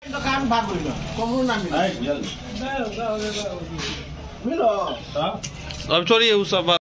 दुकान बात बोल कमरो ना मिले मिलो अब छोड़िए उस सब